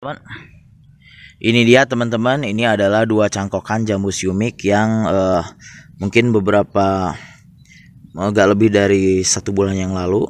Teman, ini dia teman-teman, ini adalah dua cangkokan jambu siumik yang mungkin beberapa agak lebih dari 1 bulan yang lalu.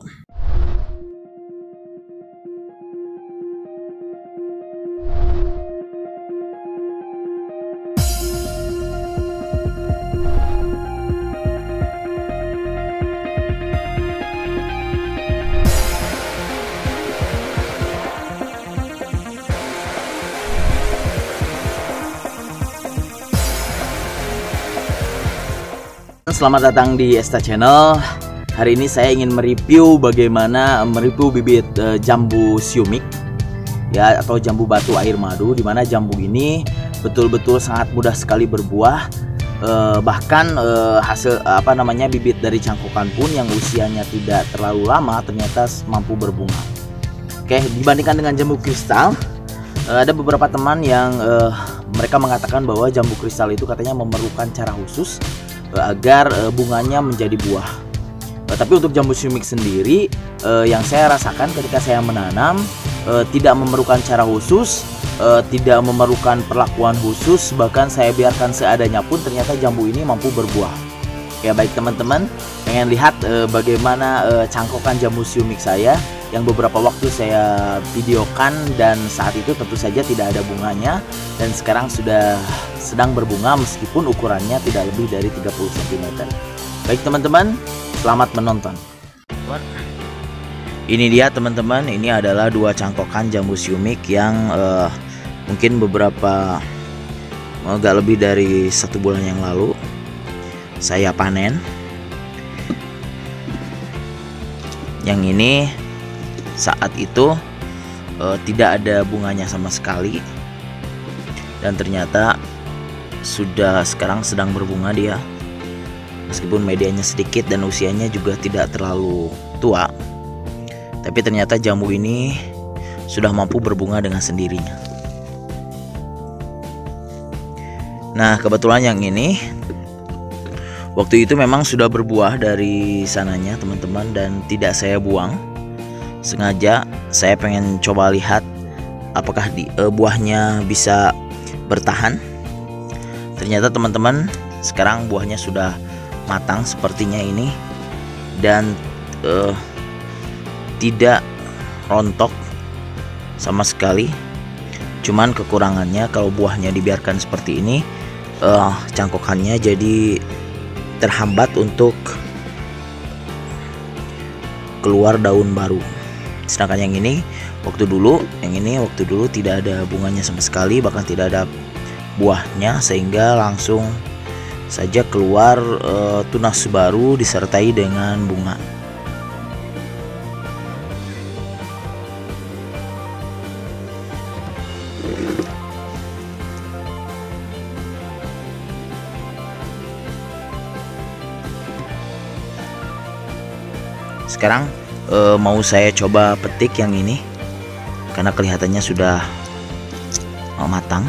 Selamat datang di Esta Channel. Hari ini saya ingin mereview bagaimana mereview bibit jambu siumik ya, atau jambu batu air madu, dimana jambu ini betul-betul sangat mudah sekali berbuah. Bahkan hasil bibit dari cangkokan pun yang usianya tidak terlalu lama ternyata mampu berbunga. Oke, dibandingkan dengan jambu kristal, ada beberapa teman yang mereka mengatakan bahwa jambu kristal itu katanya memerlukan cara khusus agar bunganya menjadi buah. Tapi untuk jambu siumik sendiri, yang saya rasakan ketika saya menanam, tidak memerlukan cara khusus, tidak memerlukan perlakuan khusus, bahkan saya biarkan seadanya pun ternyata jambu ini mampu berbuah. Ya baik teman-teman, pengen lihat bagaimana cangkokan jambu siumik saya yang beberapa waktu saya videokan, dan saat itu tentu saja tidak ada bunganya, dan sekarang sudah sedang berbunga meskipun ukurannya tidak lebih dari 30 cm. Baik teman-teman, selamat menonton. Ini dia teman-teman, ini adalah dua cangkokan jambu siumik yang mungkin beberapa agak lebih dari 1 bulan yang lalu saya panen. Yang ini saat itu tidak ada bunganya sama sekali, dan ternyata sekarang sedang berbunga dia, meskipun medianya sedikit dan usianya juga tidak terlalu tua, tapi ternyata jambu ini sudah mampu berbunga dengan sendirinya. Nah kebetulan yang ini waktu itu memang sudah berbuah dari sananya teman-teman, dan tidak saya buang. Sengaja saya pengen coba lihat apakah buahnya bisa bertahan. Ternyata teman-teman, sekarang buahnya sudah matang sepertinya ini, dan tidak rontok sama sekali. Cuman kekurangannya kalau buahnya dibiarkan seperti ini, cangkokannya jadi terhambat untuk keluar daun baru. Sedangkan yang ini waktu dulu tidak ada bunganya sama sekali, bahkan tidak ada buahnya, sehingga langsung saja keluar tunas baru disertai dengan bunga. Sekarang mau saya coba petik yang ini karena kelihatannya sudah matang.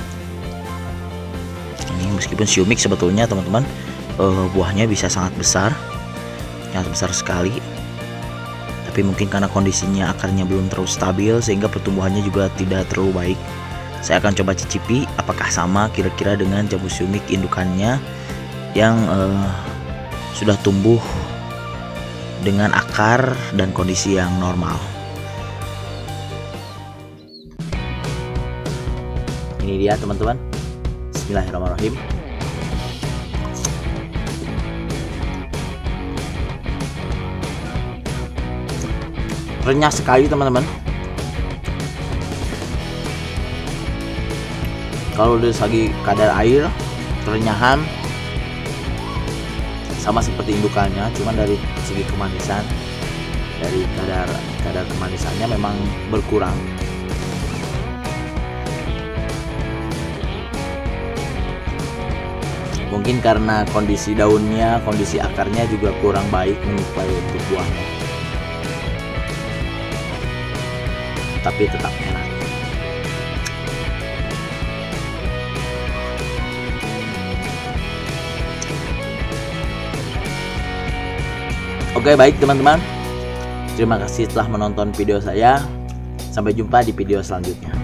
Ini meskipun siumik sebetulnya teman-teman, buahnya bisa sangat besar sekali, tapi mungkin karena kondisinya akarnya belum terlalu stabil sehingga pertumbuhannya juga tidak terlalu baik. Saya akan coba cicipi apakah sama kira-kira dengan jambu siumik indukannya yang sudah tumbuh dengan akar dan kondisi yang normal. Ini dia teman-teman. Bismillahirrahmanirrahim. Renyah sekali teman-teman. Kalau dari segi kadar air, kerenyahan sama seperti indukannya, cuman dari segi kemanisan, dari kadar kemanisannya memang berkurang. Mungkin karena kondisi daunnya, kondisi akarnya juga kurang baik menyuplai untuk buahnya, tapi tetap enak. Oke baik teman-teman, terima kasih telah menonton video saya. Sampai jumpa di video selanjutnya.